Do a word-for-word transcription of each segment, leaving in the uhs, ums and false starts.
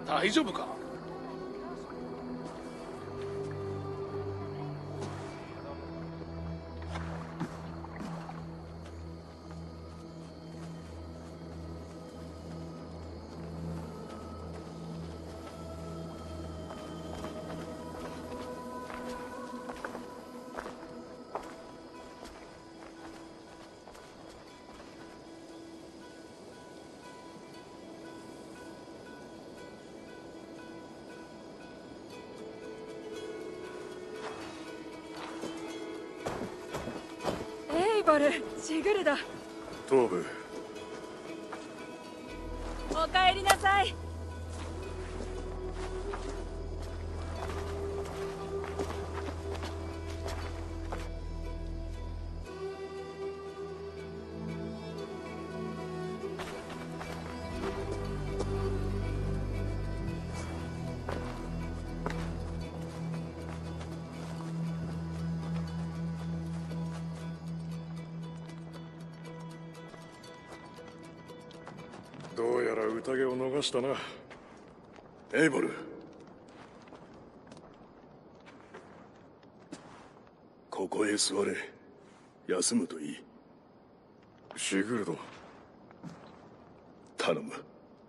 大丈夫か？ シグルだ。 頭部。 おかえりなさい。 どうやら宴を逃したな。エイボル、ここへ座れ。休むといい。シグルド、頼む。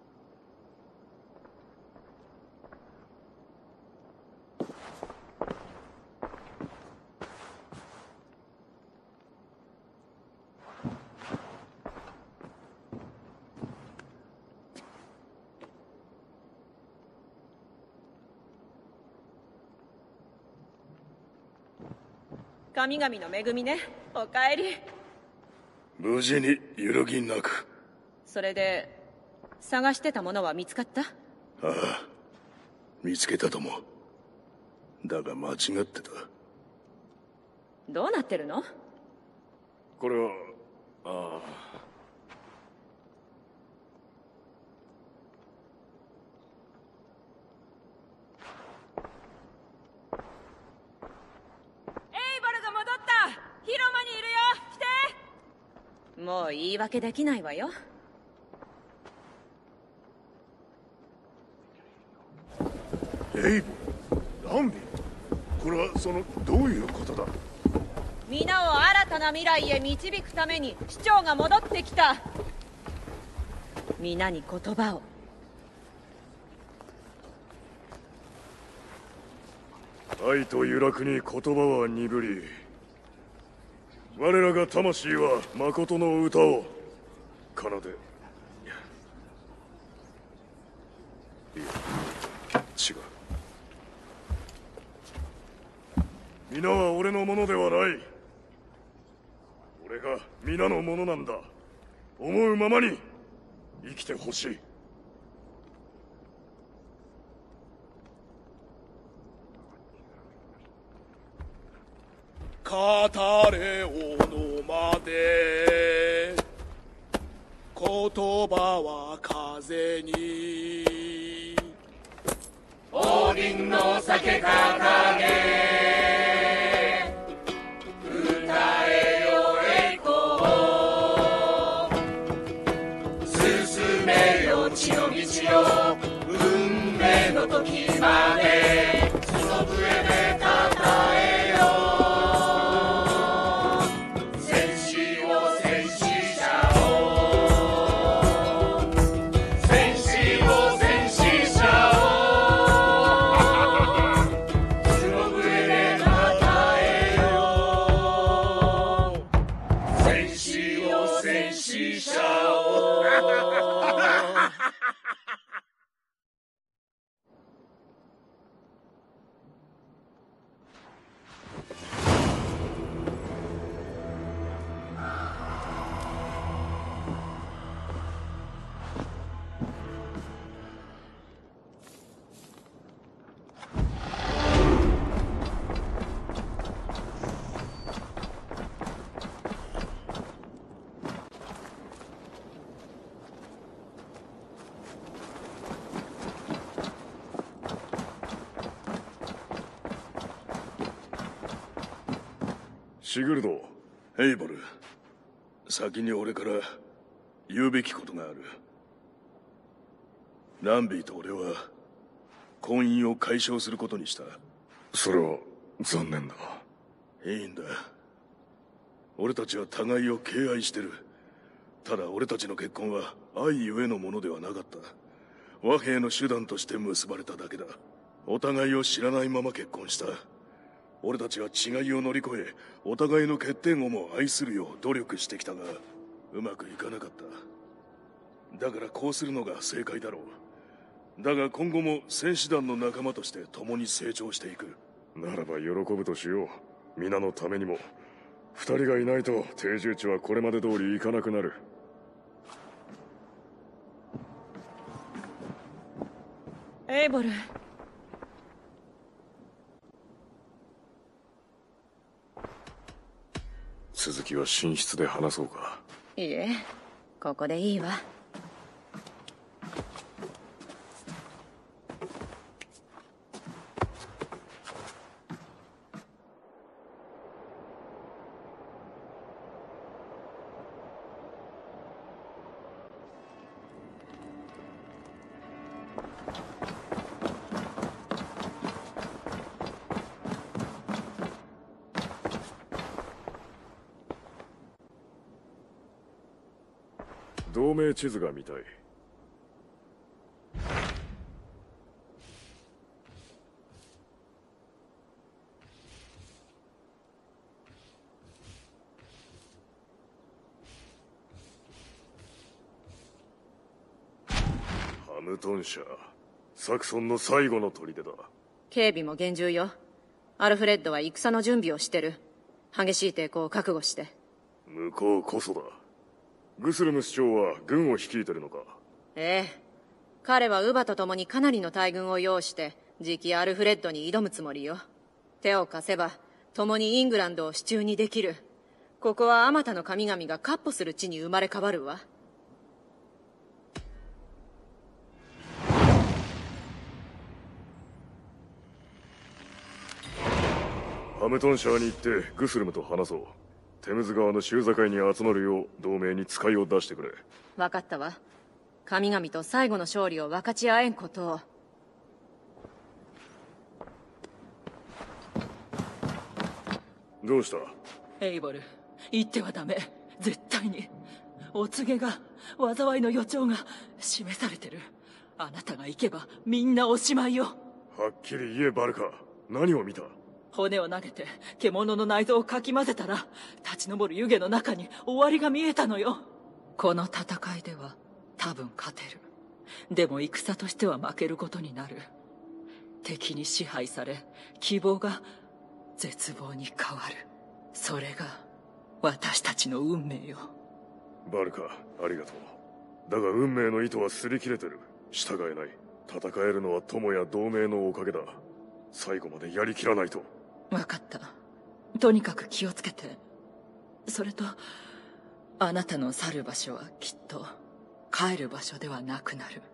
神々の恵みね。おかえり。 無事に揺るぎなく。 それで探してたものは見つかった？ ああ、見つけたとも。だが間違ってた。 どうなってるの？ これは、ああ。 もう言い訳できないわよ。 エイボ、ランビー、これはそのどういうことだ？ 皆を新たな未来へ導くために市長が戻ってきた。皆に言葉を。 愛と揺らくに言葉は鈍り、我らが魂は誠の歌を奏で。いや、違う。皆は俺のものではない。俺が皆のものなんだ。思うままに生きてほしい。 語れおのまで、言葉は風に。 王林の酒掲げ、歌えよ栄光。進めよ地の道を、運命の時まで、その笛でたえよ。 シグルド、エイボル、先に俺から言うべきことがある。ランビーと俺は婚姻を解消することにした。それは残念だ。いいんだ。俺たちは互いを敬愛してる。ただ俺たちの結婚は愛ゆえのものではなかった。和平の手段として結ばれただけだ。お互いを知らないまま結婚した。俺たちは違いを乗り越え、お互いの欠点をも愛するよう努力してきたが、うまくいかなかった。だからこうするのが正解だろう。だが今後も戦士団の仲間として共に成長していく。ならば喜ぶとしよう。皆のためにも。二人がいないと定住地はこれまで通りいかなくなる。 エイボル。 続きは寝室で話そうか。 いいえ、ここでいいわ。 同盟地図が見たい。ハムトン社、サクソンの最後の砦だ。 警備も厳重よ。アルフレッドは戦の準備をしてる。激しい抵抗を覚悟して。 向こうこそだ。グスルム市長は軍を率いてるのか？ ええ。彼はウバと共にかなりの大軍を擁して次期アルフレッドに挑むつもりよ。手を貸せば共にイングランドを手中にできる。ここはあまたの神々が闊歩する地に生まれ変わるわ。 ハムトンシャーに行ってグスルムと話そう。テムズ川の州境に集まるよう同盟に使いを出してくれ。 分かったわ。神々と最後の勝利を分かち合えんことを。 どうした？ エイボル、言ってはダメ。絶対に。お告げが、災いの予兆が示されてる。あなたが行けばみんなおしまいよ。 はっきり言えバルカ。何を見た？ 骨を投げて獣の内臓をかき混ぜたら立ち上る湯気の中に終わりが見えたのよ。この戦いでは多分勝てる。でも戦としては負けることになる。敵に支配され希望が絶望に変わる。それが私たちの運命よ。 バルカ、ありがとう。だが運命の糸は擦り切れてる。従えない。戦えるのは友や同盟のおかげだ。最後までやりきらないと。 分かった。とにかく気をつけて。それとあなたの去る場所はきっと帰る場所ではなくなる。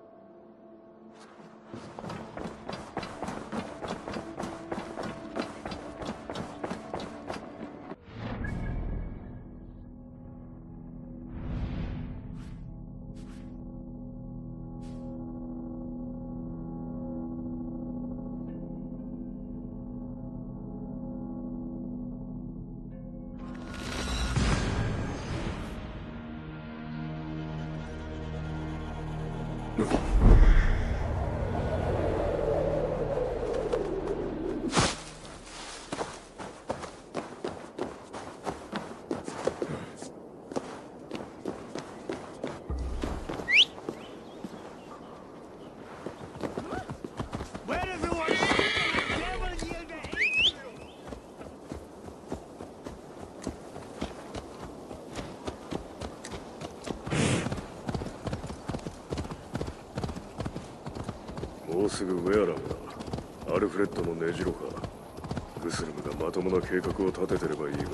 もうすぐウェアラムだ。アルフレッドの根城か。グスルムがまともな計画を立ててればいいが。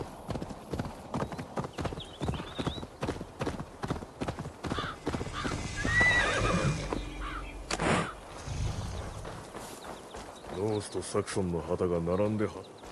ノースとサクソンの旗が並んでは。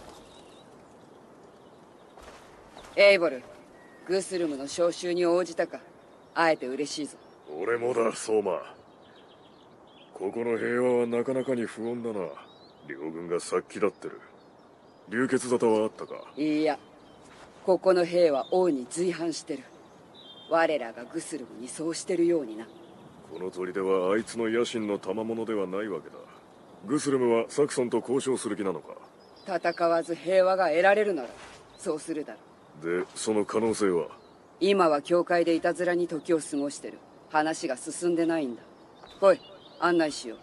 エイボル、グスルムの招集に応じたか。会えて嬉しいぞ。 俺もだ、相馬。 ここの平和はなかなかに不穏だな。両軍が殺気立ってる。流血沙汰はあったか？ いや、ここの兵は王に随伴してる。我らがグスルムにそうしてるようにな。 この砦はあいつの野心の賜物ではないわけだ。グスルムはサクソンと交渉する気なのか？ 戦わず平和が得られるならそうするだろう。で、その可能性は？ 今は教会でいたずらに時を過ごしてる。話が進んでないんだ。来い、案内しよう。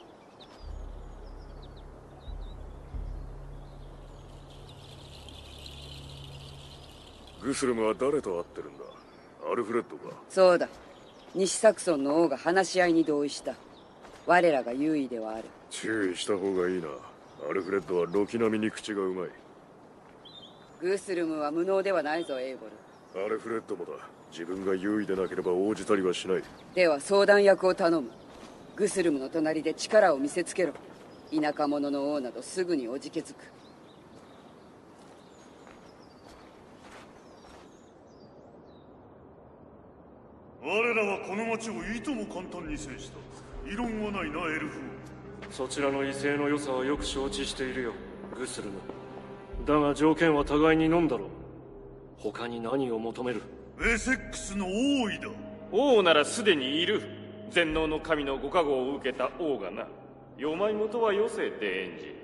グスルムは誰と会ってるんだ？アルフレッドか？ そうだ。西サクソンの王が話し合いに同意した。我らが優位ではある。 注意した方がいいな。アルフレッドは軒並みに口がうまい。 グスルムは無能ではないぞ、エイボル。 アルフレッドもだ。自分が優位でなければ応じたりはしない。 では相談役を頼む。グスルムの隣で力を見せつけろ。田舎者の王などすぐにおじけづく。 我らはこの町をいとも簡単に制した。異論はないな、エルフ王。 そちらの威勢の良さはよく承知しているよ、グスルム。だが条件は互いに飲んだろう。他に何を求める？ ウェセックスの王位だ。 王ならすでにいる。全能の神のご加護を受けた王がな。世まいもとはよせ、デエンジ。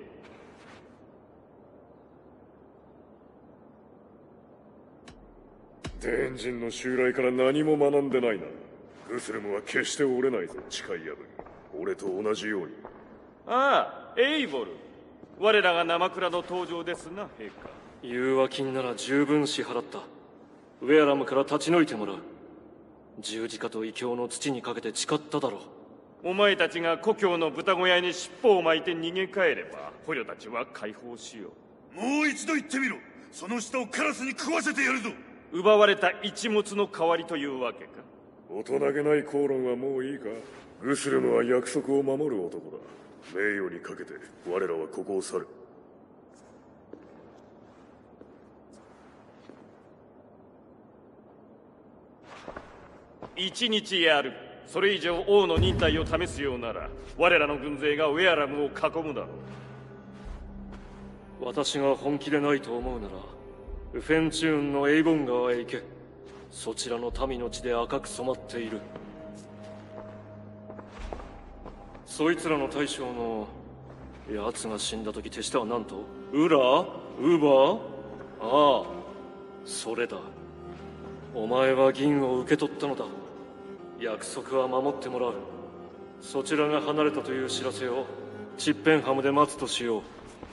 デエンジンの襲来から何も学んでないな。グスルムは決して折れないぞ、誓い破り。俺と同じように。 ああ、エイボル。我らが生倉の登場ですな、陛下。 誘惑金なら十分支払った。ウェアラムから立ち退いてもらう。十字架と異教の土にかけて誓っただろう。お前たちが故郷の豚小屋に尻尾を巻いて逃げ帰れば捕虜たちは解放しよう。もう一度言ってみろ。その舌をカラスに食わせてやるぞ。 奪われた一物の代わりというわけか。 大人げない口論はもういいか？グスルムは約束を守る男だ。名誉にかけて我らはここを去る。 一日やる。それ以上王の忍耐を試すようなら我らの軍勢がウェアラムを囲むだろう。私が本気でないと思うならウフェンチューンのエイボン川へ行け。そちらの民の血で赤く染まっている。そいつらの大将の奴が死んだ時手下は何と？ウラ？ウーバー？ああ、それだ。お前は銀を受け取ったのだ。約束は守ってもらう。そちらが離れたという知らせをチッペンハムで待つとしよう。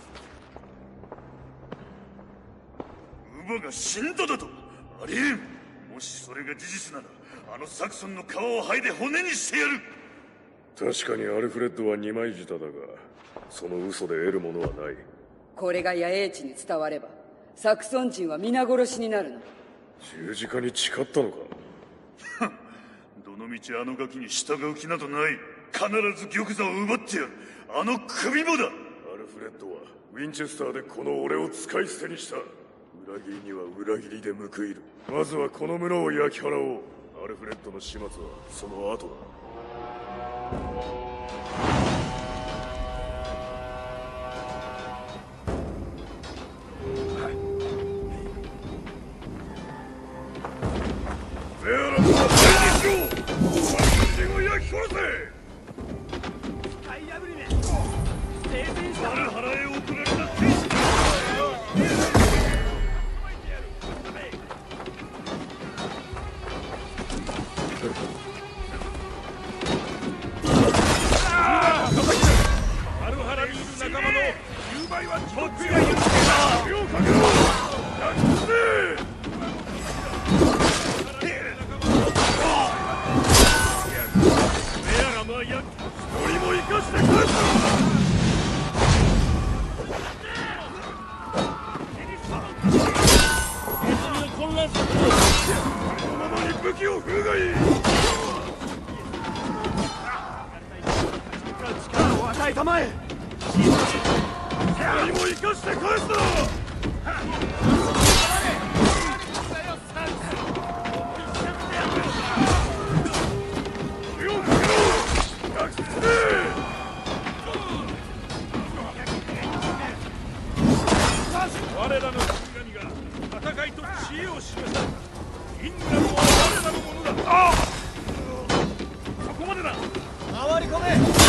ウバが死んだだと？ありえん。もしそれが事実ならあのサクソンの皮を剥いで骨にしてやる。 確かにアルフレッドは二枚舌だがその嘘で得るものはない。 これが野営地に伝わればサクソン人は皆殺しになるの。 十字架に誓ったのか？ どのみちあのガキに従う気などない。必ず玉座を奪ってやる。あの首もだ。 アルフレッドはウィンチェスターでこの俺を使い捨てにした。裏切りには裏切りで報いる。まずはこの村を焼き払おう。アルフレッドの始末はその後だ。ウェアラムは退治しろ。人を焼き殺せ。 使い破りめ聖戦者バルハラへ送られた戦士だ。 バルハラにいる仲間のじゅうばいはチョックが許せた。 手をかけろ。焼き殺せ。一人も生かしてくれた。混乱する。このままに武器を振るがいい。力を与えたまえ。一人も生かして返すな。手をかけろ。 我らの神々が戦いと知恵を示した。イングランドは我らのものだ。ああ、そこまでだ。 回り込め。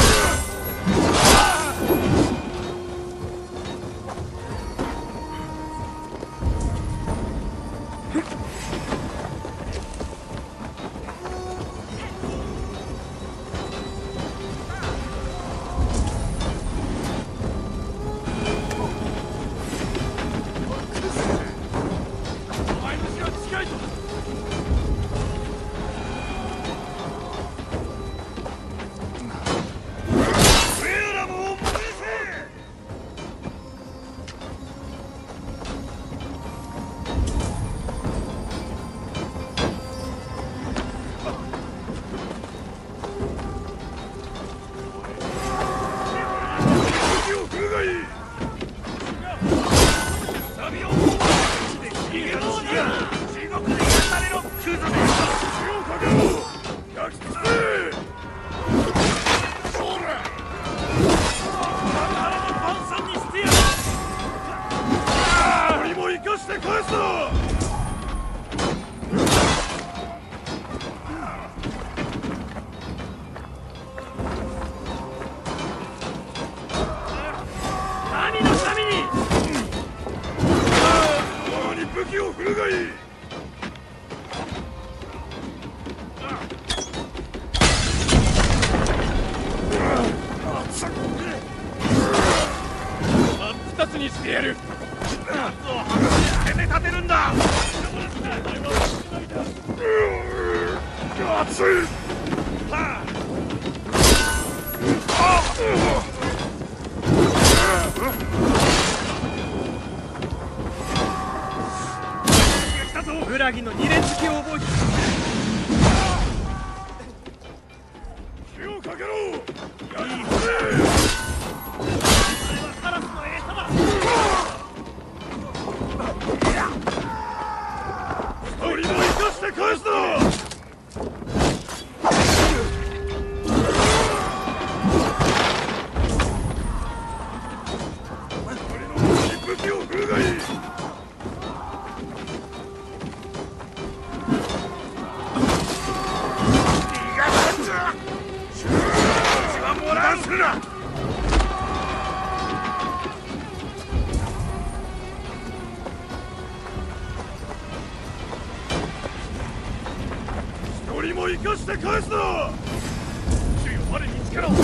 裏木の二連突きを覚えて火をかけろ。いいカラスの餌だ。 一人も生かして返すな。武器を振るがいい。油断するな。一人も生かして返すな。主よ、我につけろ。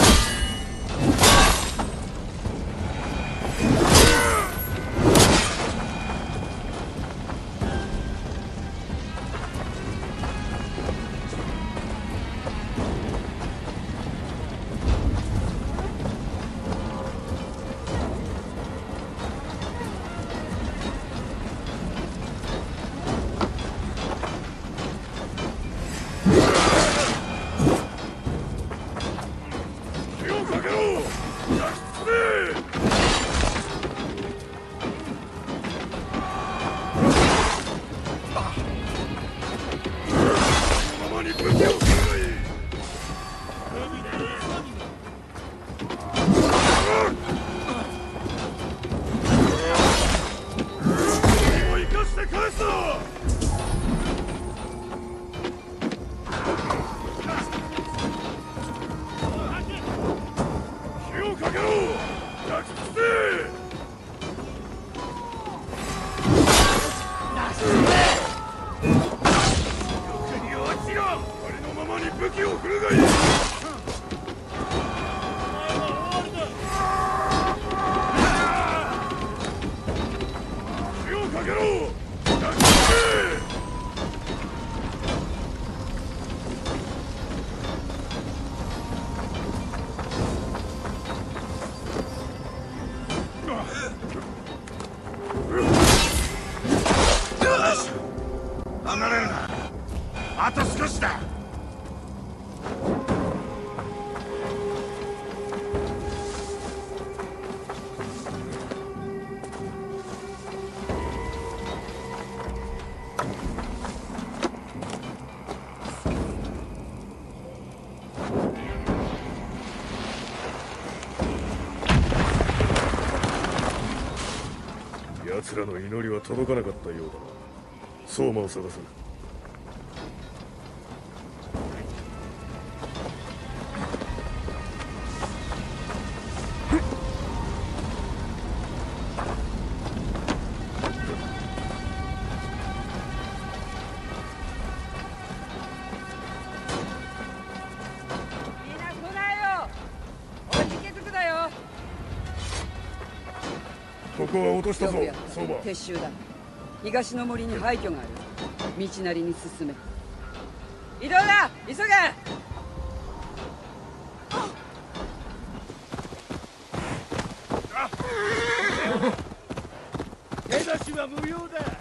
武器を振るがいい。火をかけろ。離れるな。あと少しだ。 奴らの祈りは届かなかったようだな。相馬を探す。ここは落としたぞ、相馬。 撤収だ。東の森に廃墟がある。道なりに進め。移動だ、急げ。 手出しは無用だ。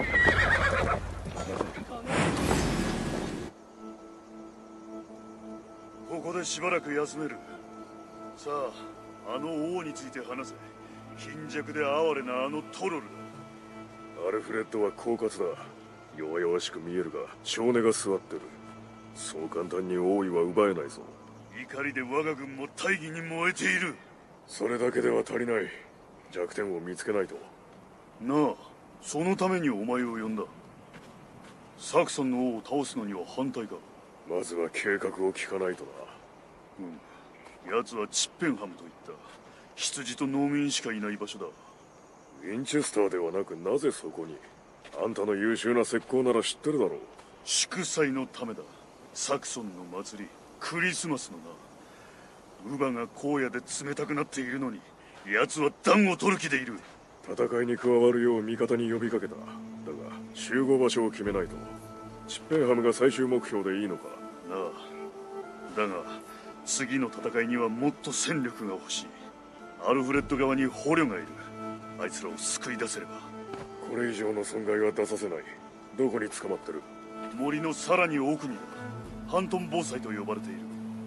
ここでしばらく休める。さあ、あの王について話せ。貧弱で哀れなあのトロルだ。 アルフレッドは狡猾だ。弱々しく見えるが少年が座ってる。そう簡単に王位は奪えないぞ。 怒りで我が軍も大義に燃えている。 それだけでは足りない。弱点を見つけないと。 なあ、そのためにお前を呼んだ。サクソンの王を倒すのには反対か。 まずは計画を聞かないとな。 うん、奴はチッペンハムといった羊と農民しかいない場所だ。 ウィンチェスターではなくなぜそこに。あんたの優秀な石膏なら知ってるだろう。 祝祭のためだ。サクソンの祭り、クリスマスのな。乳母が荒野で冷たくなっているのに奴は暖を取る気でいる。 戦いに加わるよう味方に呼びかけた。だが集合場所を決めないと。チッペンハムが最終目標でいいのか。 なあ、だが次の戦いにはもっと戦力が欲しい。アルフレッド側に捕虜がいる。あいつらを救い出せれば。 これ以上の損害は出させない。どこに捕まってる？ 森のさらに奥にだ。ハントン防災と呼ばれている。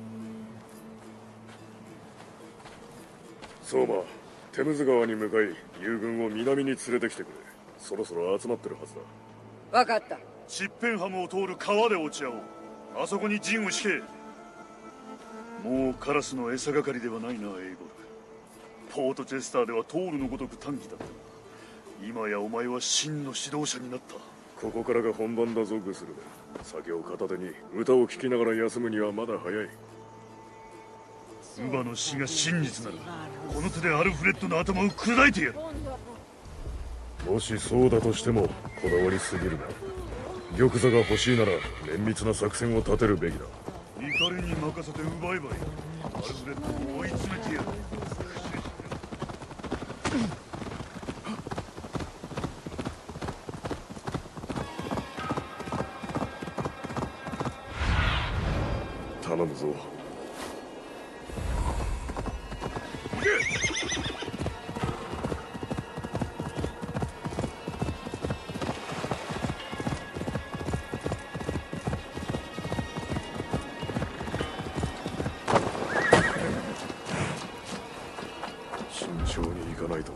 相馬、テムズ川に向かい友軍を南に連れてきてくれ。そろそろ集まってるはずだ。 分かった。 チッペンハムを通る川で落ち合おう。あそこに陣を敷け。もうカラスの餌係ではないな、エイボル。ポートチェスターではトールのごとく短気だったが、今やお前は真の指導者になった。 ここからが本番だぞ、グスルメ。酒を片手に歌を聴きながら休むにはまだ早い。 乳母の死が真実ならこの手でアルフレッドの頭を砕いてやる。 もしそうだとしてもこだわりすぎるな。玉座が欲しいなら綿密な作戦を立てるべきだ。 怒りに任せて奪えばいい。アルフレッドを追い詰めてやる。 頼むぞ。慎重に行かないとな。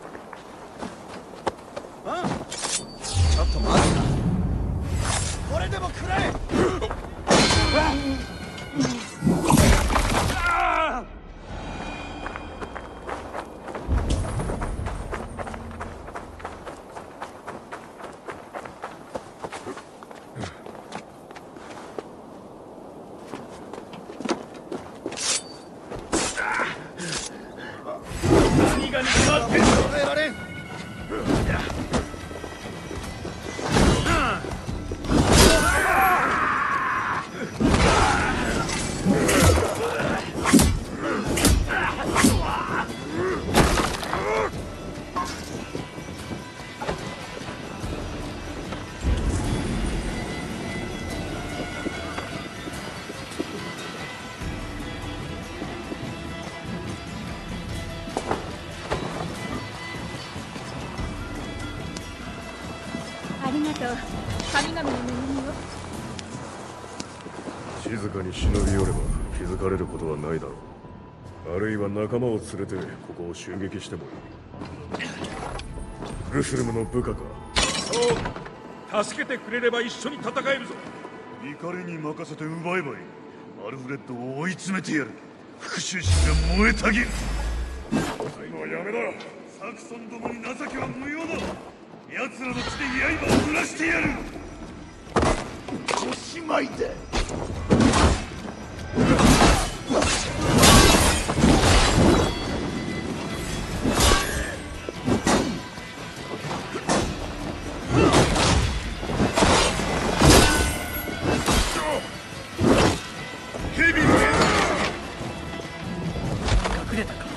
俺でも食らえ。何がに決まってんの。抑えられん。 ありがとう。神々の恵みを。 静かに忍び寄れば気づかれることはないだろう。あるいは仲間を連れてここを襲撃してもいい。ルスルムの部下か。 そう、助けてくれれば一緒に戦えるぞ。 怒りに任せて奪えばいい。アルフレッドを追い詰めてやる。復讐心が燃えたぎる。最後はやめだ。サクソンどもに情けは無用だ。奴らの血で刃を濡らしてやる。 おしまいだ。 ヘビー隠れたか。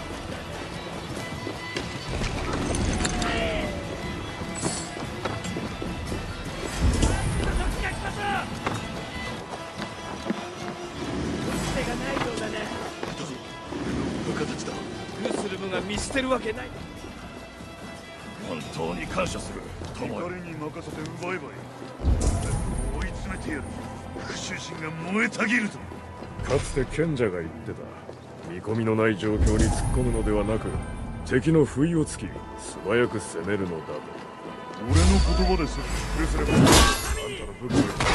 見捨てるわけない。 本当に感謝する。怒りに任せて奪えばいい。追い詰めてやる。復讐心が燃えたぎるぞ。かつて賢者が言ってた。見込みのない状況に突っ込むのではなく、敵の不意をつき素早く攻めるのだと。俺の言葉です。ルスレム、あんたの武器を。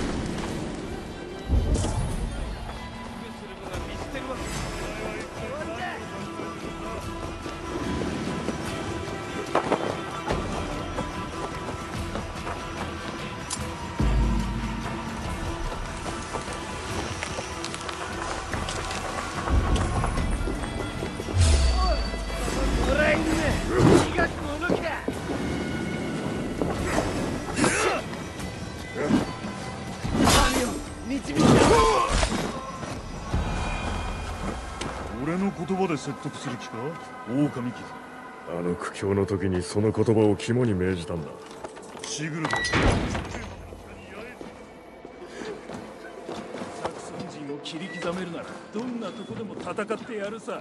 俺の言葉で説得する気か、狼傷。あの苦境の時にその言葉を肝に銘じたんだ。シグルド。サクソン人を切り刻めるならどんなとこでも戦ってやるさ。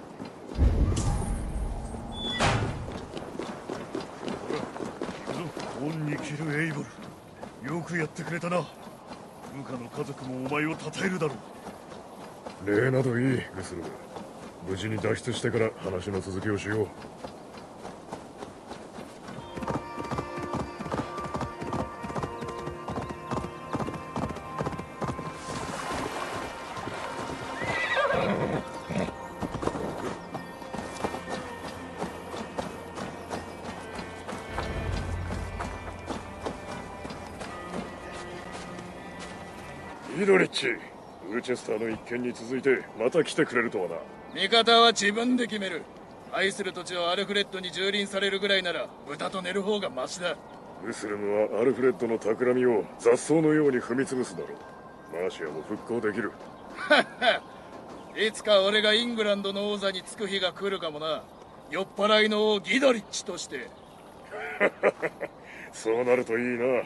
恩に着るエイボル、よくやってくれたな。部下の家族もお前を称えるだろう。礼などいい、ルスルム。無事に脱出してから話の続きをしよう。イドリッチ、ウーチェスターの一件に続いてまた来てくれるとはな。 味方は自分で決める。愛する土地をアルフレッドに蹂躙されるぐらいなら豚と寝る方がマシだ。 ルスルムはアルフレッドの企みを雑草のように踏み潰すだろう。マーシアも復興できる。 はっはいつか俺がイングランドの王座につく日が来るかもな。酔っ払いの王ギドリッチとして。 そうなるといいな。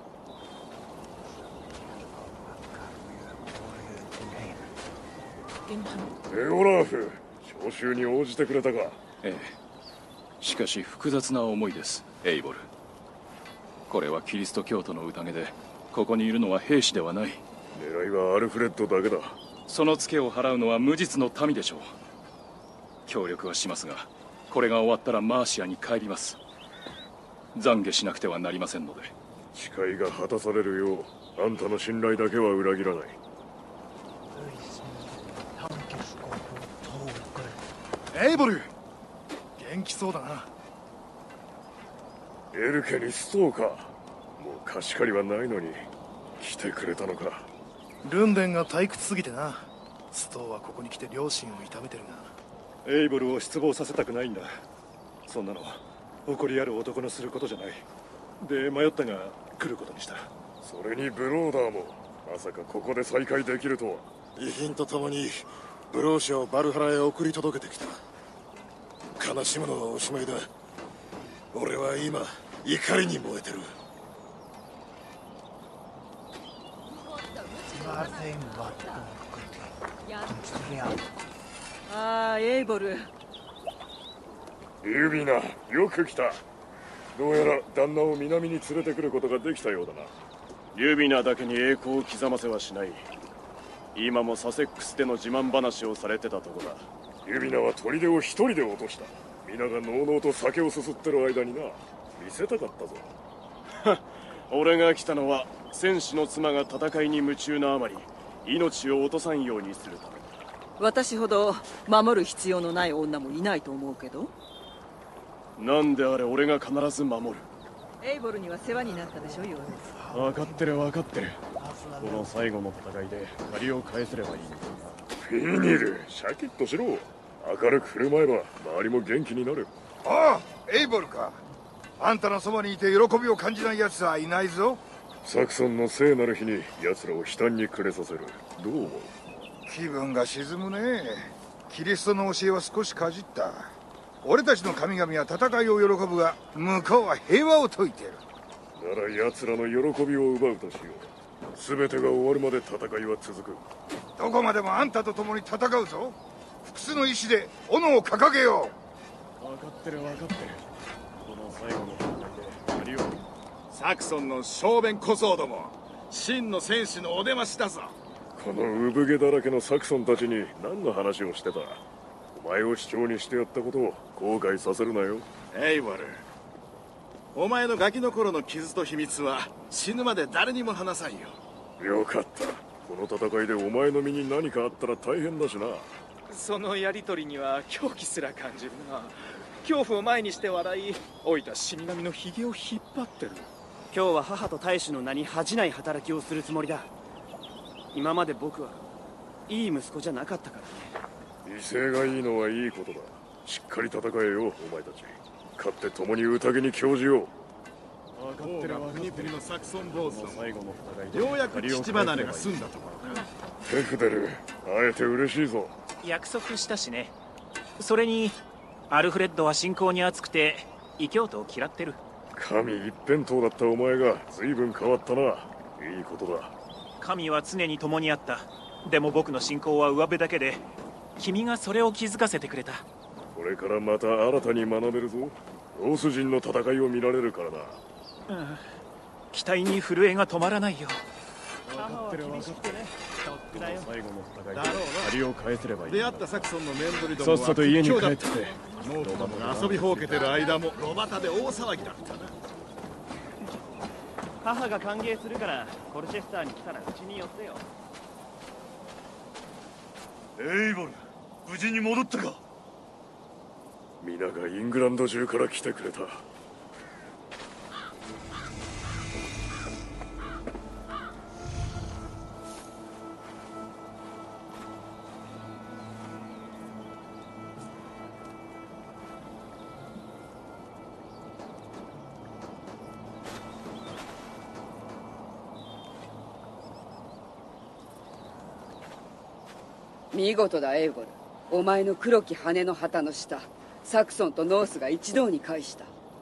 エオラーフ、招集に応じてくれたか。 ええ。しかし複雑な思いです、エイボル。これはキリスト教徒の宴で、ここにいるのは兵士ではない。 狙いはアルフレッドだけだ。 そのツケを払うのは無実の民でしょう。協力はしますが、これが終わったらマーシアに帰ります。懺悔しなくてはなりませんので。 誓いが果たされるようあんたの信頼だけは裏切らない。 エイボル、元気そうだな。 エルケにストーカー、もう貸し借りはないのに来てくれたのか。 ルンデンが退屈すぎてな。ストーはここに来て両親を痛めてるが。 エイボルを失望させたくないんだ。そんなの誇りある男のすることじゃない。で迷ったが来ることにした。 それにブローダーもまさかここで再会できるとは。 遺品とともにブローシャをバルハラへ送り届けてきた。悲しむのはおしまいだ。俺は今怒りに燃えてる。 ああ、エイボル。 ユビナ、よく来た。どうやら旦那を南に連れてくることができたようだな。 ユビナだけに栄光を刻ませはしない。今もサセックスでの自慢話をされてたとこだ。 ユビナは砦を一人で落とした。皆がのうのうと酒をすすってる間にな、見せたかったぞ。 俺が来たのは戦士の妻が戦いに夢中なあまり命を落とさんようにするため。 私ほど守る必要のない女もいないと思うけど。 なんであれ俺が必ず守る。 エイボルには世話になったでしょ、ヨーネ。 分かってる分かってる。この最後の戦いで借りを返せればいいんだ。 フィニル、シャキッとしろ。明るく振る舞えば周りも元気になる。 ああ、エイボルか。あんたのそばにいて喜びを感じない奴はいないぞ。 サクソンの聖なる日に奴らを悲嘆に暮れさせる。どう思う？ 気分が沈むね。キリストの教えは少しかじった。俺たちの神々は戦いを喜ぶが、向こうは平和を説いてる。 なら奴らの喜びを奪うとしよう。全てが終わるまで戦いは続く。 どこまでもあんたと共に戦うぞ。不屈の意志で斧を掲げよう。分かってる分かってる。この最後の戦いで借りを。 サクソンの小便小僧ども、真の戦士のお出ましだぞ。 この産毛だらけのサクソンたちに何の話をしてた。お前を市長にしてやったことを後悔させるなよ。 エイボル、お前のガキの頃の傷と秘密は死ぬまで誰にも話さんよ。 よかった。この戦いでお前の身に何かあったら大変だしな。 そのやりとりには狂気すら感じるな。恐怖を前にして笑い、老いた死神のひげを引っ張ってる。 今日は母と大使の名に恥じない働きをするつもりだ。今まで僕はいい息子じゃなかったからね。 威勢がいいのはいいことだ。しっかり戦えよ、お前たち。勝って共に宴に興じよう。 分かってる分かってる。のサクソン坊さん、ようやく父離れが済んだところか。 テフデル、会えて嬉しいぞ。 約束したしね。それにアルフレッドは信仰に熱くて異教徒を嫌ってる。 神一辺倒だったお前が随分変わったな。いいことだ。 神は常に共にあった。でも僕の信仰は上辺だけで、君がそれを気づかせてくれた。 これからまた新たに学べるぞ。ロース人の戦いを見られるからな。 うん、期待に震えが止まらないよ。 分かってる分かってる。最後の戦いで借りを返せればいい。 出会ったサクソンのメンドリどもはさっさと家に帰ってもう遊びほうけてる間もロバタで大騒ぎだったな。 母が歓迎するからコルチェスターに来たらうちに寄ってよ。 エイボル、無事に戻ったか。 皆がイングランド中から来てくれた。 見事だ、エイボル。お前の黒き羽の旗の下、サクソンとノースが一堂に会した。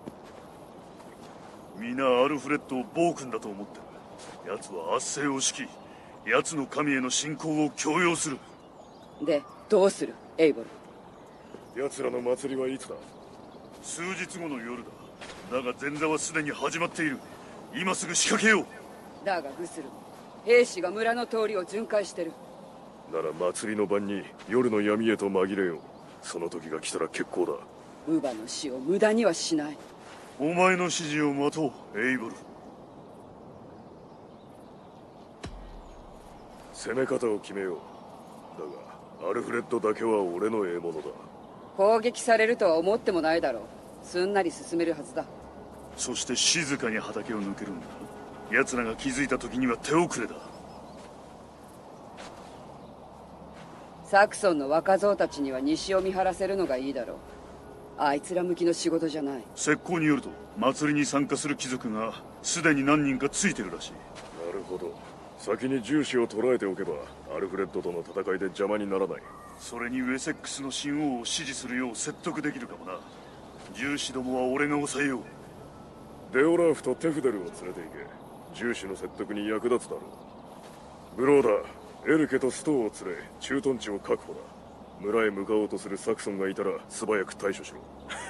皆アルフレッドを暴君だと思ってる。奴は圧政を敷き、奴の神への信仰を強要する。 で、どうする、エイボル。 奴らの祭りはいつだ？ 数日後の夜だ。だが前座はすでに始まっている。今すぐ仕掛けよう。 だがグスル、兵士が村の通りを巡回してる。 なら祭りの晩に夜の闇へと紛れよう。その時が来たら結構だ。 ウバの死を無駄にはしない。 お前の指示を待とう、エイボル。 攻め方を決めよう。だがアルフレッドだけは俺の獲物だ。 攻撃されるとは思ってもないだろう。すんなり進めるはずだ。 そして静かに畑を抜けるんだ。奴らが気づいた時には手遅れだ。 サクソンの若造たちには西を見張らせるのがいいだろう。あいつら向きの仕事じゃない。 石膏によると祭りに参加する貴族がすでに何人かついてるらしい。 なるほど。先に重視を捉えておけばアルフレッドとの戦いで邪魔にならない。 それにウェセックスの神王を支持するよう説得できるかもな。重視どもは俺が抑えよう。 デオラーフとテフデルを連れて行け。重視の説得に役立つだろう。ブローダー、エルケとストーを連れ駐屯地を確保だ。村へ向かおうとするサクソンがいたら素早く対処しろ。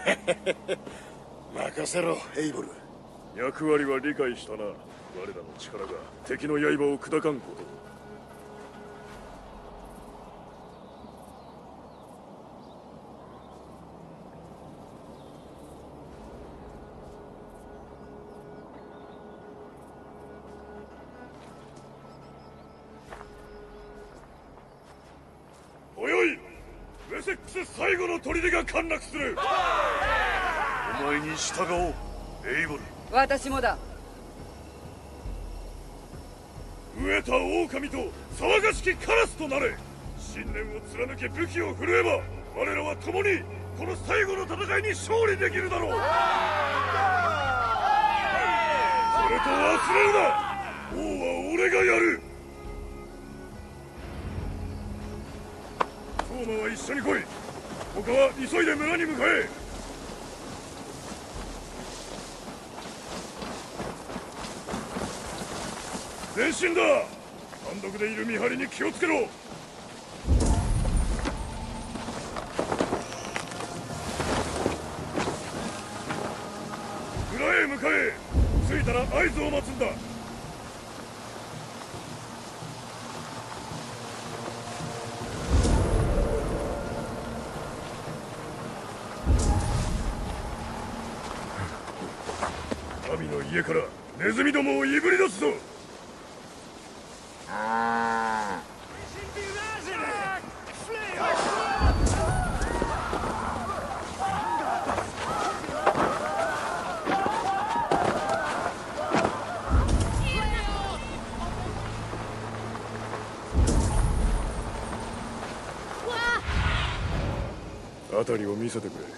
任せろエイボル。 役割は理解したな。我らの力が敵の刃を砕かんこと。 およい、ウェセックス最後の砦が陥落する。お前に従おうエイボル。 私もだ。 飢えた狼と騒がしきカラスとなれ。信念を貫け武器を振るえば我らは共にこの最後の戦いに勝利できるだろう。それと忘れるな、王は俺がやる。相馬は一緒に来い。他は急いで村に向かえ。前進だ。単独でいる見張りに気をつけろ。村へ向かえ。着いたら合図を待つんだ。神の家からネズミどもをいぶり出すぞ。辺りを見せてくれ。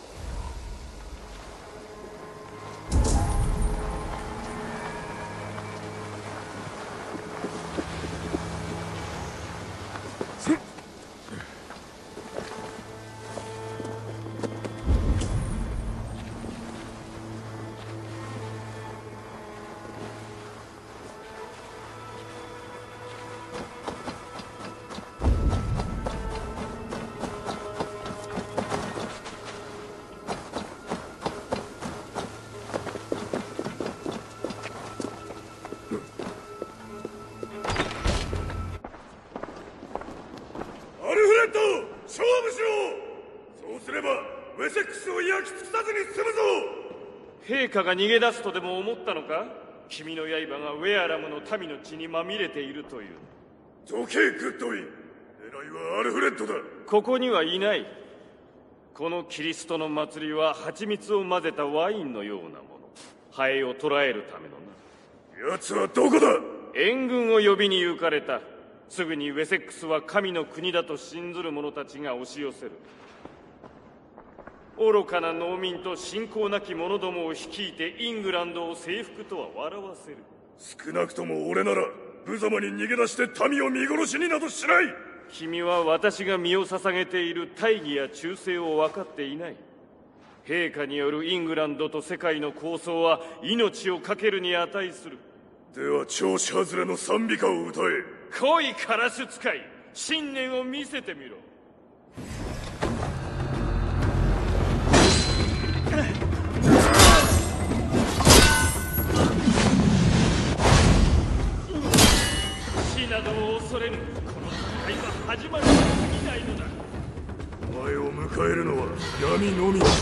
陛下が逃げ出すとでも思ったのか。君の刃がウェアラムの民の血にまみれているという。 どけグッドウィン。狙いはアルフレッドだ。 ここにはいない。このキリストの祭りは蜂蜜を混ぜたワインのようなもの。ハエを捕らえるためのな。奴はどこだ。 援軍を呼びに行かれた。すぐにウェセックスは神の国だと信ずる者たちが押し寄せる。愚かな農民と信仰なき者どもを率いてイングランドを征服とは笑わせる。 少なくとも俺なら無様に逃げ出して民を見殺しになどしない。 君は私が身を捧げている大義や忠誠を分かっていない。陛下によるイングランドと世界の構想は命を懸けるに値する。 では調子外れの賛美歌を歌え。 来いカラス使い、信念を見せてみろ。死などを恐れぬ。この戦いは始まるに過ぎないのだ。 お前を迎えるのは闇のみだ。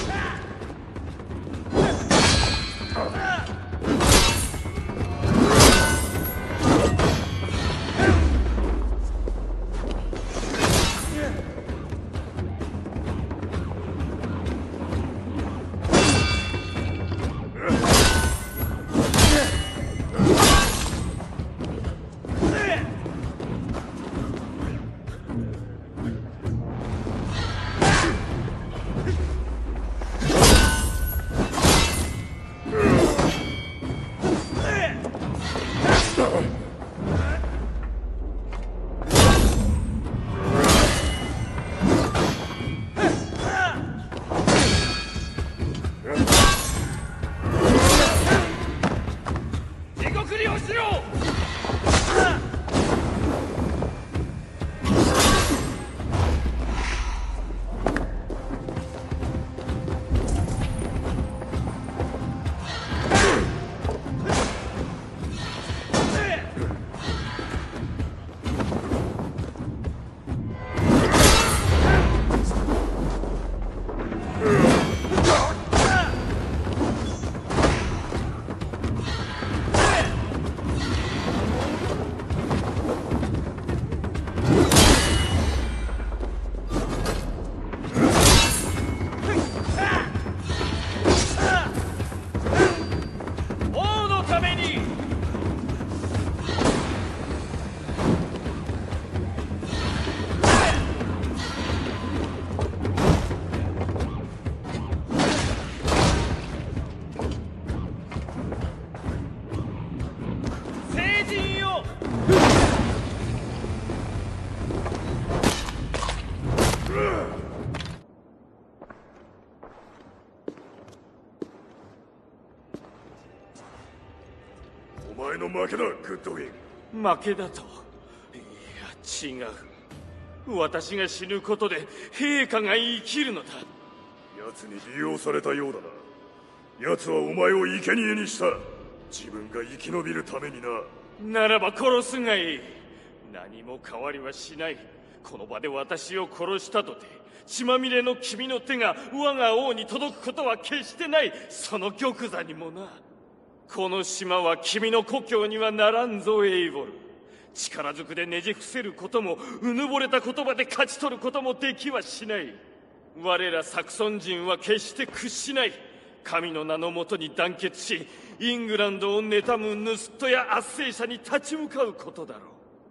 負けだ、グッドウィン。 負けだと？いや違う。私が死ぬことで陛下が生きるのだ。 奴に利用されたようだな。奴はお前を生贄にした。自分が生き延びるためにな。 ならば殺すがいい。何も変わりはしない。この場で私を殺したとて血まみれの君の手が我が王に届くことは決してない。その玉座にもな。この島は君の故郷にはならんぞ、エイボル。力ずくでねじ伏せることもうぬぼれた言葉で勝ち取ることもできはしない。我らサクソン人は決して屈しない。神の名のもとに団結し、イングランドを妬む盗人や圧政者に立ち向かうことだろ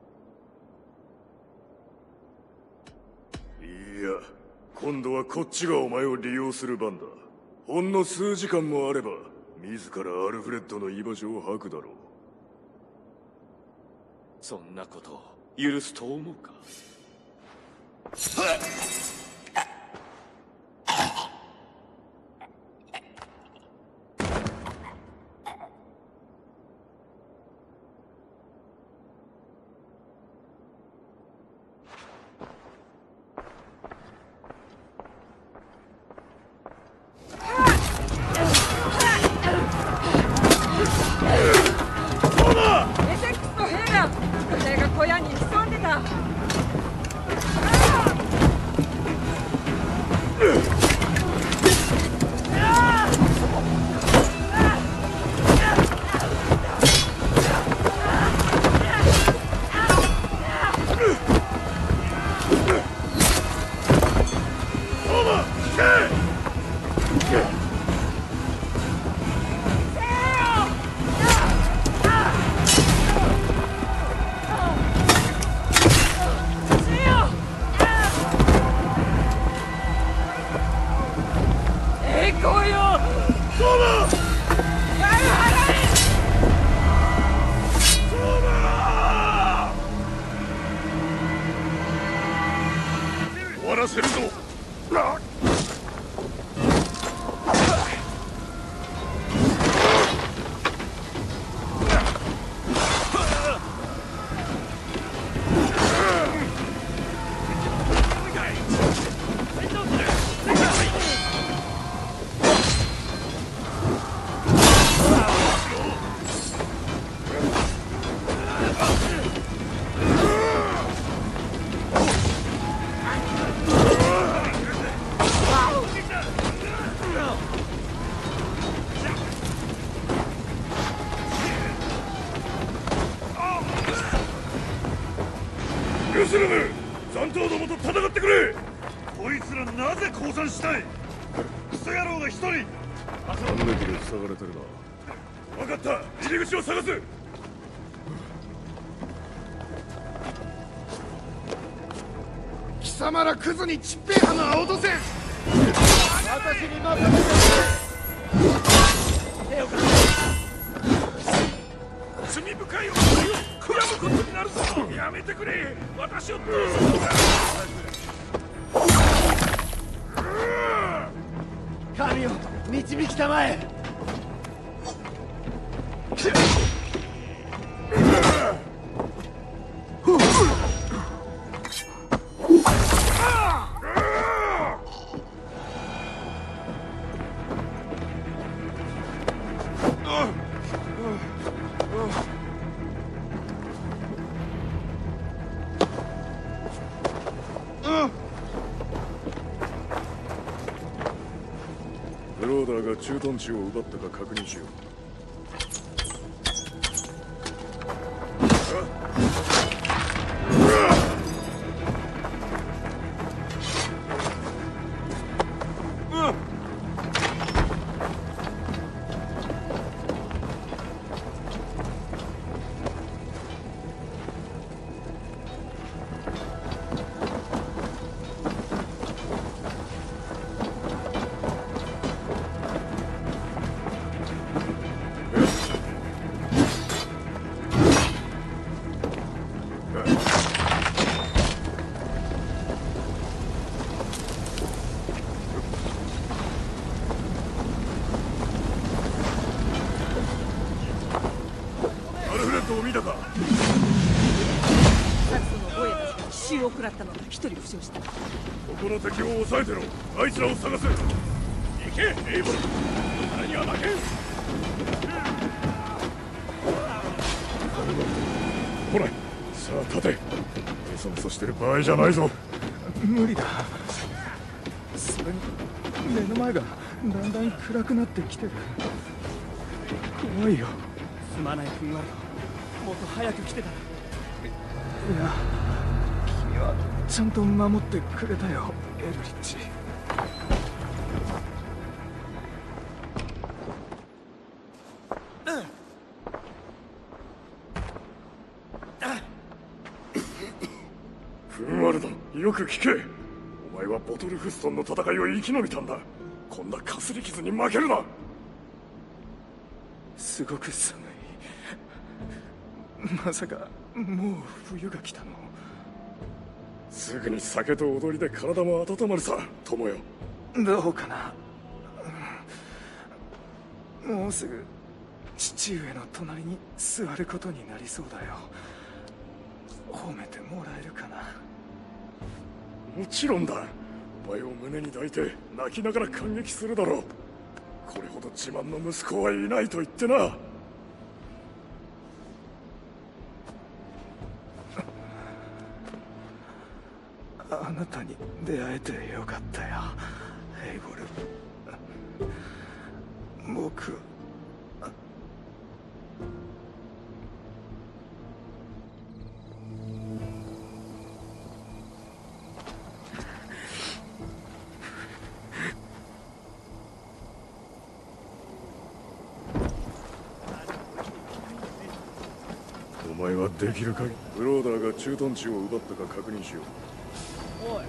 う。いや、今度はこっちがお前を利用する番だ。ほんの数時間もあれば自らアルフレッドの居場所を吐くだろう。 そんなことを許すと思うか？ 残党どもと戦ってくれ。こいつらなぜ降参したい？クソ野郎が一人。 反撃で塞がれてるな。分かった、入り口を探す。 貴様らクズにチッペイハムは落とせん。私に任せてくれ。手を貸せ。 罪深いお前を悔やむことになるぞ。やめてくれ。私をどうするんだ。 神を導きたまえ。 ブローダーが駐屯地を奪ったか確認しよう。 銃を食らったの。一人負傷した。 ここの敵を抑えてろ。あいつらを探せ。行けエイボル。何は負けん。ほらさあ立て。メソメソしてる場合じゃないぞ。 無理だ。それに目の前がだんだん暗くなってきてる。怖いよ。 すまないふんわり。もっと早く来てたら。 いや、君はちゃんと守ってくれたよ、エルリッチ。 ふんわりだ。よく聞け。お前はボトルフストンの戦いを生き延びたんだ。こんなかすり傷に負けるな。 すごく寒い。まさかもう冬が来たの？ すぐに酒と踊りで体も温まるさ、友よ。 どうかな。もうすぐ父上の隣に座ることになりそうだよ。褒めてもらえるかな。 もちろんだ。お前を胸に抱いて泣きながら感激するだろう。これほど自慢の息子はいないと言ってな。 あなたに出会えてよかったよ、エイボル。僕はお前はできるかい。ブローダーが駐屯地を奪ったか確認しよう。 おい、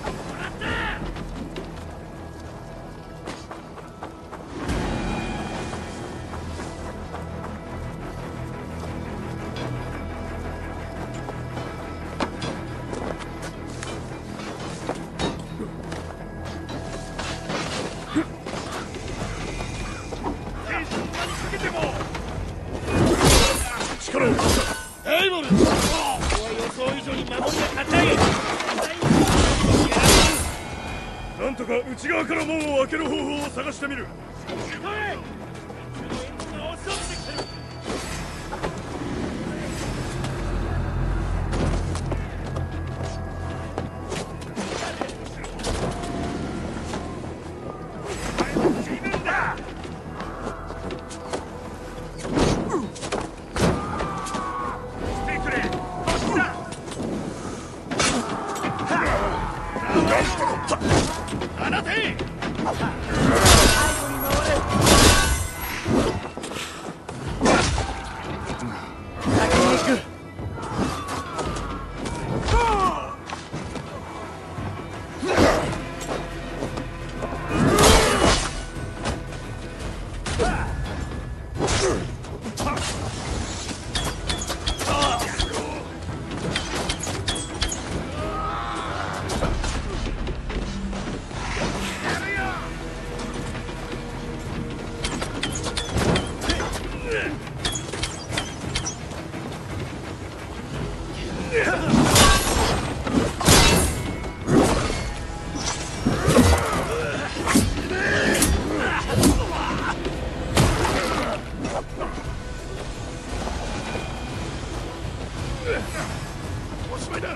力を貸した。 エイボル、ここは予想以上に守りが固い。 なんとか内側から門を開ける方法を探してみる。 おしまいだ。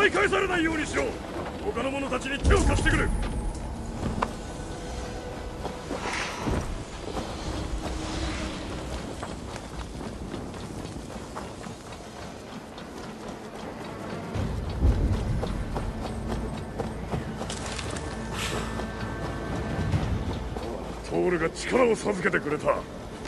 追い返されないようにしろ。他の者たちに手を貸してくれ。トールが力を授けてくれた。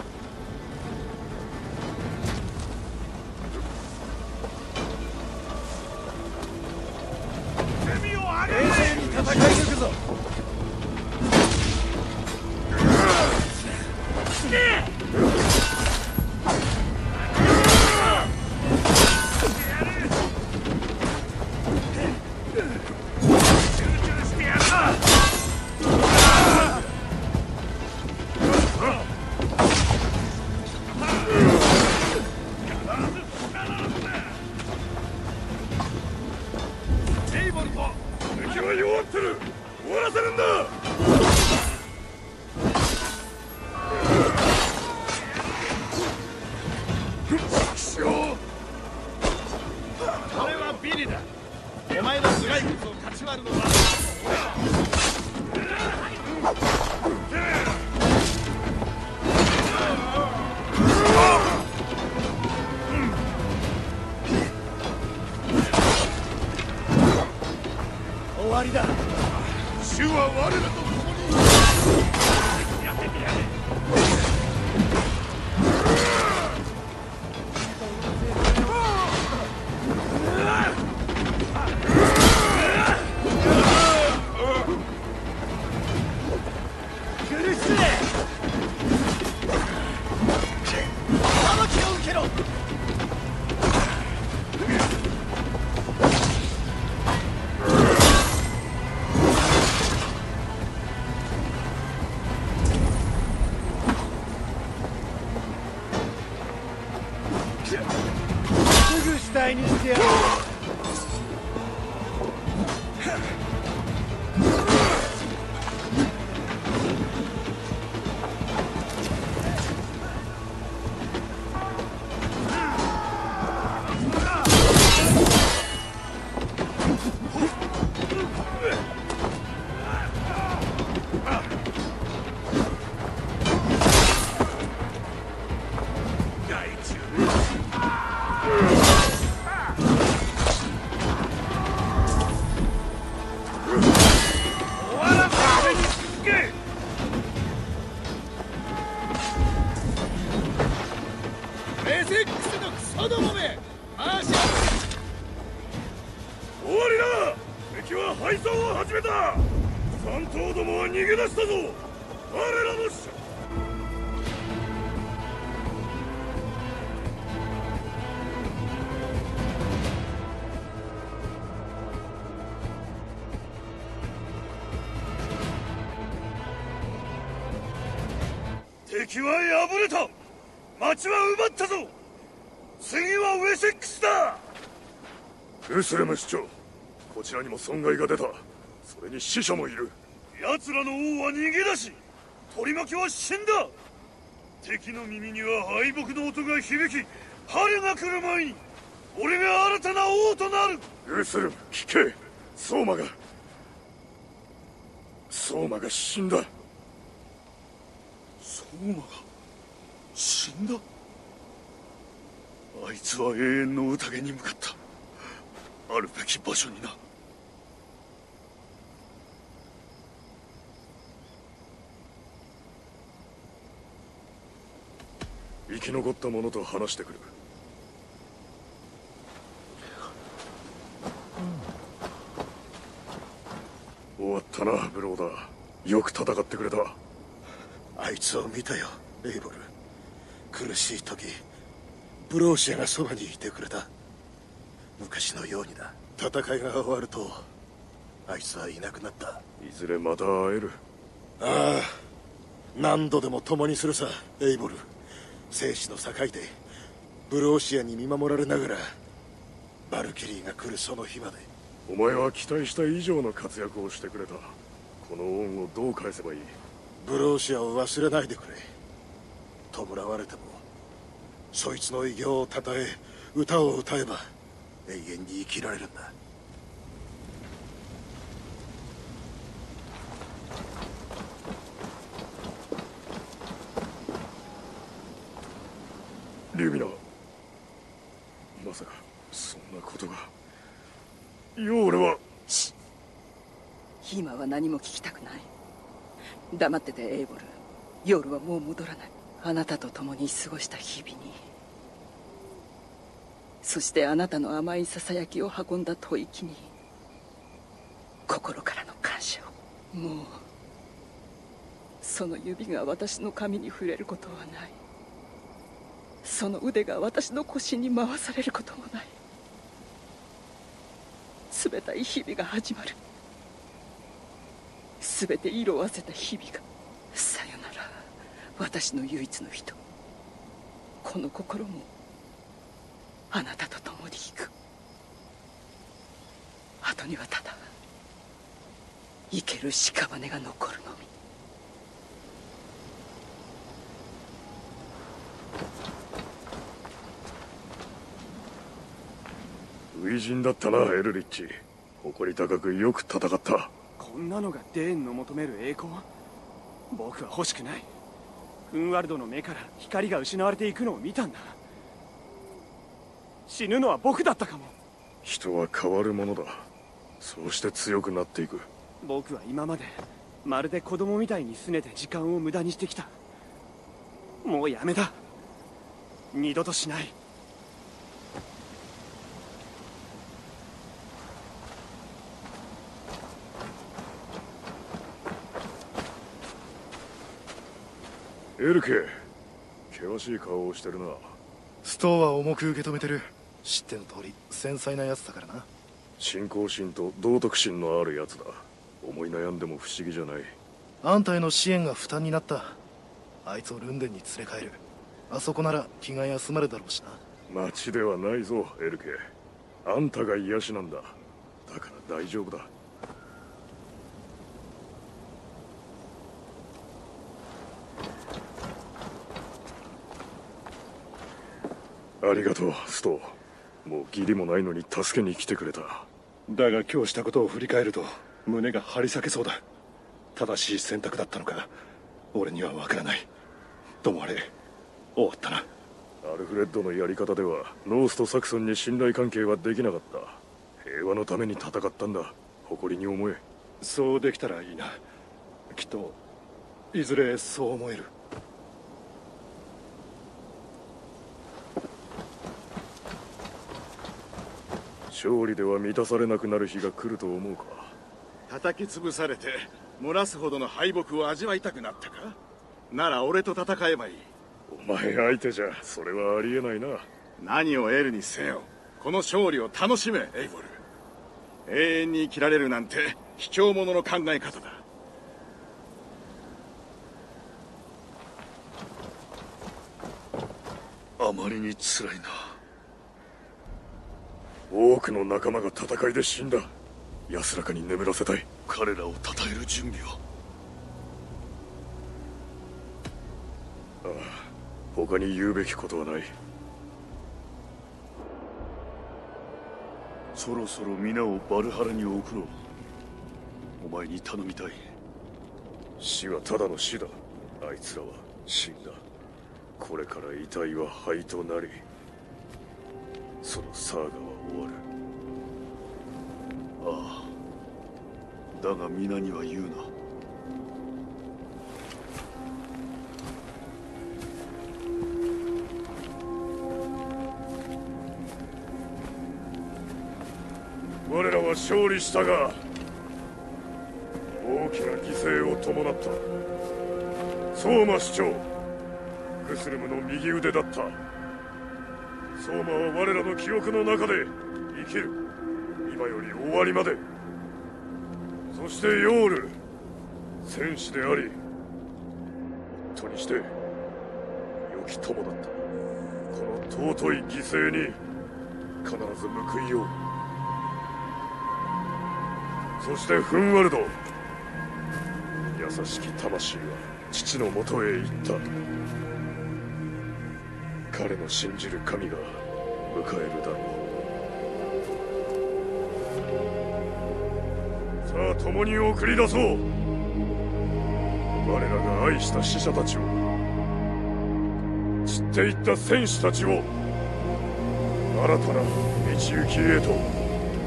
敵は敗れた。町は奪ったぞ。次はウェセックスだ。ルスレム市長、こちらにも損害が出た。それに死者もいる。奴らの王は逃げ出し、取り巻きは死んだ。敵の耳には敗北の音が響き、春が来る前に俺が新たな王となる。ルスレム、聞け。相馬が相馬が死んだ。相馬が死んだ。あいつは永遠の宴に向かった。あるべき場所にな。生き残った者と話してくる。終わったな、ブローダー。よく戦ってくれた。 あいつを見たよ、エイボル。苦しい時ブローシアがそばにいてくれた。昔のようにだ。戦いが終わるとあいつはいなくなった。 いずれまた会える。 ああ、何度でも共にするさ、エイボル。生死の境でブローシアに見守られながらバルキリーが来るその日まで。 お前は期待した以上の活躍をしてくれた。この恩をどう返せばいい。 ブローシアを忘れないでくれ。弔われてもそいつの偉業をたたえ歌を歌えば永遠に生きられるんだ。 リュミナ、まさかそんなことが。ヨールは。 今は何も聞きたくない。黙っててエイボル。ヨールはもう戻らない。あなたと共に過ごした日々に、そしてあなたの甘いささやきを運んだ吐息に、心からの感謝を。もうその指が私の髪に触れることはない。その腕が私の腰に回されることもない。冷たい日々が始まる。全て色あせた日々が。さよなら、私の唯一の人。この心もあなたと共に行く。後にはただ生ける屍が残るのみ。 初陣だったな、エルリッチ。誇り高くよく戦った。 こんなのがデーンの求める栄光？僕は欲しくない。フンワルドの目から光が失われていくのを見たんだ。死ぬのは僕だったかも。 人は変わるものだ。そうして強くなっていく。 僕は今までまるで子供みたいに拗ねて時間を無駄にしてきた。もうやめだ。二度としない。 エルケ、険しい顔をしてるな。 ストーは重く受け止めてる。知っての通り繊細なやつだからな。 信仰心と道徳心のあるやつだ。思い悩んでも不思議じゃない。 あんたへの支援が負担になった。あいつをルンデンに連れ帰る。あそこなら気が休まるだろうしな。 町ではないぞ、エルケ。あんたが癒しなんだ。だから大丈夫だ。ありがとう、ストー。もう義理もないのに助けに来てくれた。 だが今日したことを振り返ると胸が張り裂けそうだ。正しい選択だったのか俺には分からない。ともあれ終わったな。 アルフレッドのやり方ではノースとサクソンに信頼関係はできなかった。平和のために戦ったんだ。誇りに思え。 そうできたらいいな。きっといずれそう思える。 勝利では満たされなくなる日が来ると思うか。 叩き潰されて漏らすほどの敗北を味わいたくなったか。なら俺と戦えばいい。 お前相手じゃそれはありえないな。 何を得るにせよこの勝利を楽しめ、エイボル。永遠に生きられるなんて卑怯者の考え方だ。 あまりに辛いな。多くの仲間が戦いで死んだ。安らかに眠らせたい。彼らを称える準備を。ああ、他に言うべきことはない。 そろそろ皆をバルハラに送ろう。お前に頼みたい。 死はただの死だ。あいつらは死んだ。これから遺体は灰となり、そのサーガは終わる。 ああ、だが皆には言うな。 我らは勝利したが大きな犠牲を伴った。相馬市長、グスルムの右腕だった。相馬は我らの記憶の中で生きる。今より終わりまで。そしてヨール、戦士であり夫にして良き友だった。この尊い犠牲に必ず報いよう。そしてフンワルド、優しき魂は父のもとへ行った。彼の信じる神が迎えるだろう。さあ共に送り出そう。我らが愛した死者たちを。ちっっていった戦士たちを新たな道行きへと。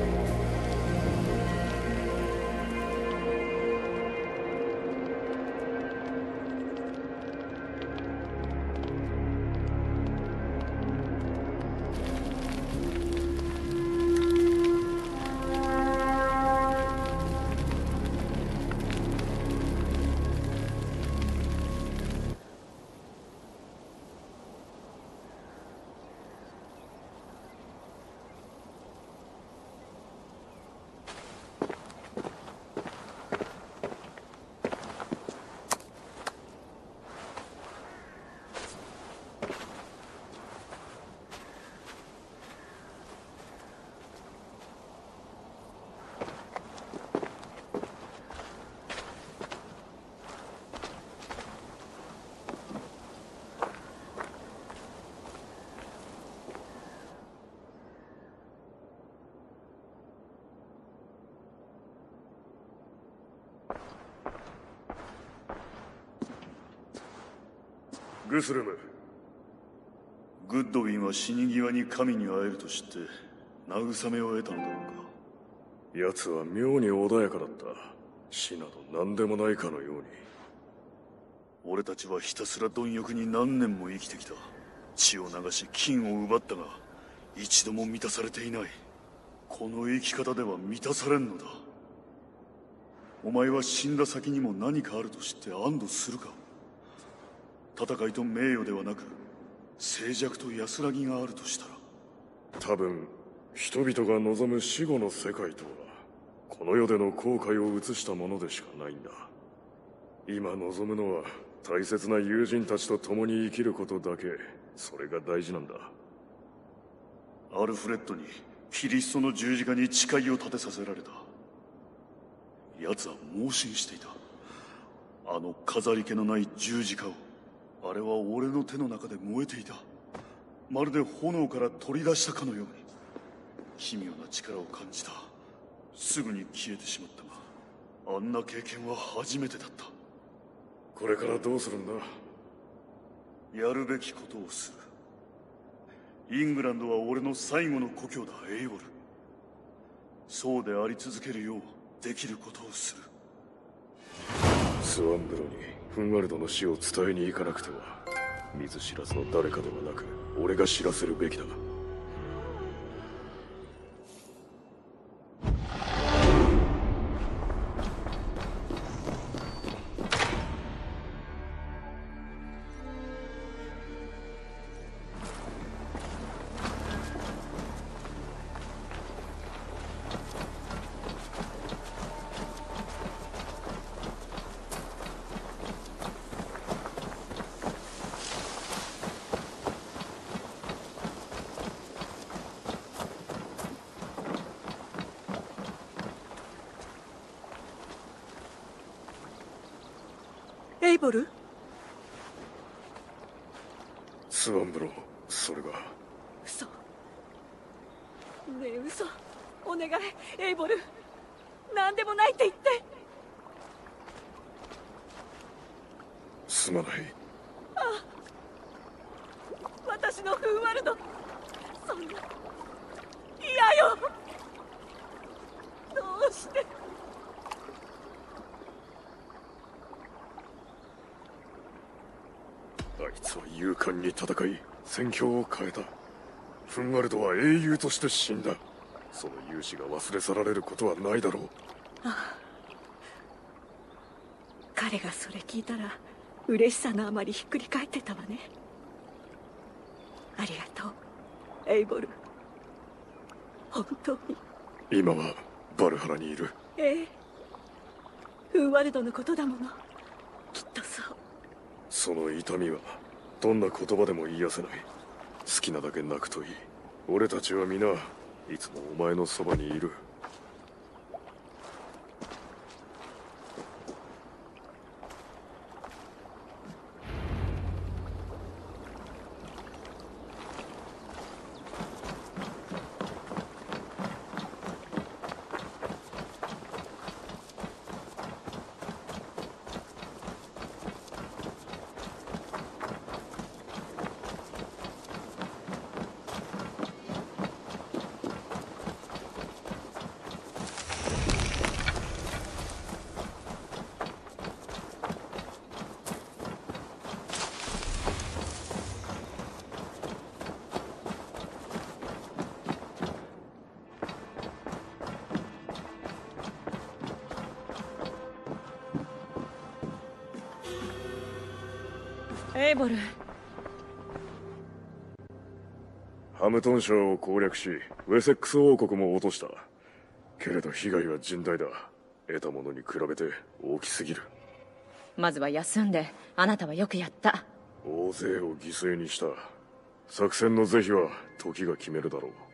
グスルム、 グッドウィンは死に際に神に会えると知って慰めを得たのだろうか。 奴は妙に穏やかだった。死など何でもないかのように。 俺たちはひたすら貪欲に何年も生きてきた。血を流し金を奪ったが一度も満たされていない。この生き方では満たされんのだ。お前は死んだ先にも何かあると知って安堵するか。戦いと名誉ではなく静寂と安らぎがあるとしたら。 多分人々が望む死後の世界とはこの世での後悔を映したものでしかないんだ。今望むのは大切な友人たちと共に生きることだけ。それが大事なんだ。 アルフレッドにキリストの十字架に誓いを立てさせられた。奴は盲信していた。あの飾り気のない十字架を。あれは俺の手の中で燃えていた。まるで炎から取り出したかのように奇妙な力を感じた。すぐに消えてしまったが、あんな経験は初めてだった。 これからどうするんだ。 やるべきことをする。イングランドは俺の最後の故郷だ、エイボル。そうであり続けるようできることをする。 スワンブロにフンワルドの死を伝えに行かなくては。見ず知らずの誰かではなく俺が知らせるべきだ。 エイボル？ スワンブロー、それが。 嘘。ねえ、嘘。お願い、エイボル。何でもないって言って。 すまない。 ああ、私のフンワルド。そんな。嫌よ。どうして。 あいつは勇敢に戦い戦況を変えた。フンワルドは英雄として死んだ。その勇姿が忘れ去られることはないだろう。 ああ、彼がそれ聞いたら嬉しさのあまりひっくり返ってたわね。ありがとう、エイボル。本当に。 今はバルハラにいる。 ええ、フンワルドのことだもの。きっとそう。 その痛みはどんな言葉でも癒せない。好きなだけ泣くといい。俺たちは皆いつもお前のそばにいる。 エイボル。 ハムトン省を攻略し、ウェセックス王国も落とした。けれど被害は甚大だ。得たものに比べて大きすぎる。 まずは休んで。あなたはよくやった。 大勢を犠牲にした。作戦の是非は時が決めるだろう。